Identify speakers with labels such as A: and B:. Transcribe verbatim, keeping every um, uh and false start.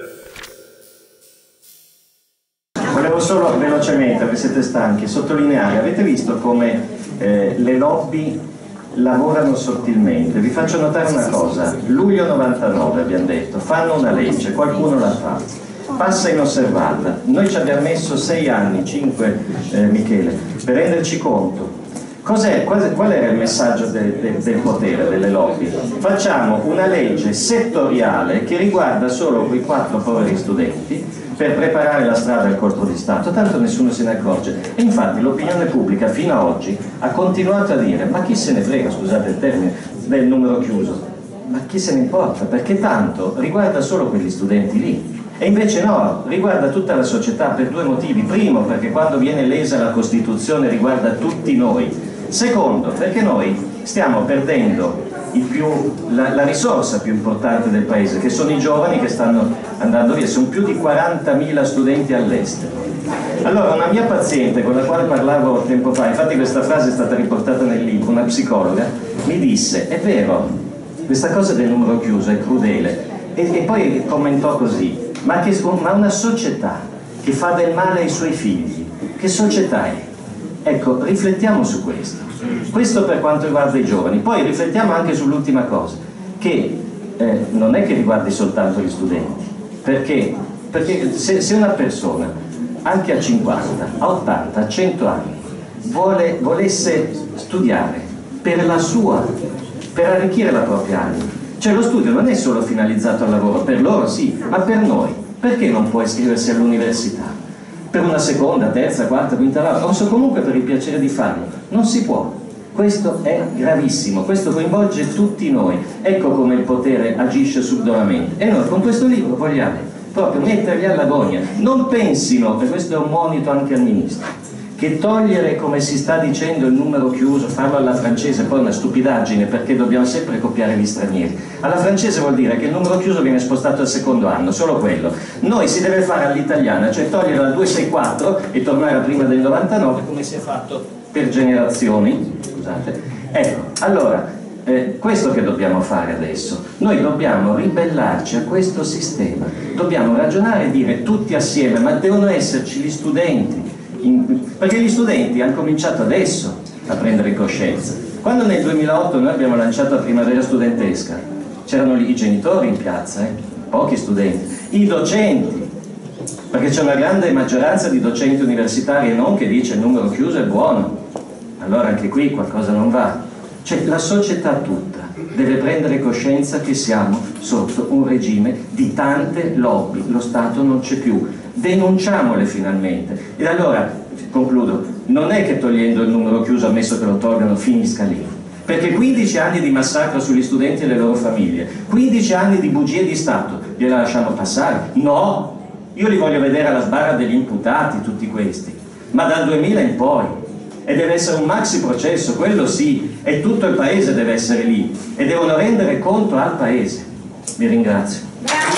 A: Volevo solo velocemente, perché siete stanchi, sottolineare, avete visto come eh, le lobby lavorano sottilmente? Vi faccio notare una cosa: luglio novantanove abbiamo detto, fanno una legge, qualcuno la fa, passa inosservata, noi ci abbiamo messo sei anni, cinque eh, Michele, per renderci conto. Cos'è, qual, qual era il messaggio de, de, del potere, delle lobby? Facciamo una legge settoriale che riguarda solo quei quattro poveri studenti per preparare la strada al colpo di Stato, tanto nessuno se ne accorge. E infatti l'opinione pubblica fino ad oggi ha continuato a dire: ma chi se ne frega, scusate il termine, del numero chiuso, ma chi se ne importa, perché tanto riguarda solo quegli studenti lì. E invece no, riguarda tutta la società per due motivi: primo, perché quando viene lesa la Costituzione riguarda tutti noi; secondo, perché noi stiamo perdendo il più, la, la risorsa più importante del paese, che sono i giovani che stanno andando via. Sono più di quarantamila studenti all'estero. Allora, una mia paziente con la quale parlavo tempo fa, infatti questa frase è stata riportata nel libro, una psicologa, mi disse: è vero, questa cosa del numero chiuso è crudele. E, e poi commentò così: ma, che, ma una società che fa del male ai suoi figli, che società è? Ecco, riflettiamo su questo. Questo per quanto riguarda i giovani. Poi riflettiamo anche sull'ultima cosa, che eh, non è che riguardi soltanto gli studenti, perché, perché se, se una persona anche a cinquanta, a ottanta, a cento anni vuole, volesse studiare per la sua, per arricchire la propria anima, cioè lo studio non è solo finalizzato al lavoro, per loro sì, ma per noi, perché non può iscriversi all'università? Per una seconda, terza, quarta, quinta laurea, o comunque per il piacere di farlo? Non si può. Questo è gravissimo, questo coinvolge tutti noi. Ecco come il potere agisce subdolamente. E noi con questo libro vogliamo proprio metterli all'agonia. Non pensino, e questo è un monito anche al ministro, che togliere, come si sta dicendo, il numero chiuso, farlo alla francese, poi è una stupidaggine, perché dobbiamo sempre copiare gli stranieri. Alla francese vuol dire che il numero chiuso viene spostato al secondo anno, solo quello. Noi si deve fare all'italiana, cioè togliere dal duecentosessantaquattro e tornare a prima del novantanove, come si è fatto per generazioni. Scusate. Ecco, allora, eh, questo che dobbiamo fare adesso. Noi dobbiamo ribellarci a questo sistema, dobbiamo ragionare e dire tutti assieme: ma devono esserci gli studenti, in, perché gli studenti hanno cominciato adesso a prendere coscienza. Quando nel duemilaotto noi abbiamo lanciato la primavera studentesca, c'erano i genitori in piazza, eh? Pochi studenti, i docenti, perché c'è una grande maggioranza di docenti universitari e non che dice il numero chiuso è buono. Allora anche qui qualcosa non va. Cioè la società tutta deve prendere coscienza che siamo sotto un regime di tante lobby, lo Stato non c'è più, denunciamole finalmente. E allora, concludo, non è che togliendo il numero chiuso, ammesso che lo tolgano, finisca lì, perché quindici anni di massacro sugli studenti e le loro famiglie, quindici anni di bugie di Stato, gliela lasciamo passare? No, io li voglio vedere alla sbarra degli imputati tutti questi, ma dal duemila in poi. E deve essere un maxi processo, quello sì, e tutto il paese deve essere lì e devono rendere conto al paese. Vi ringrazio.